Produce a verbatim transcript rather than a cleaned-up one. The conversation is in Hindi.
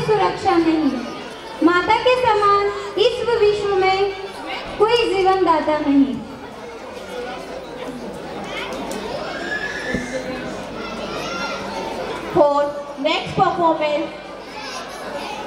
सुरक्षा नहीं। माता के समान इस विश्व में कोई जीवन दाता नहीं। For next performance,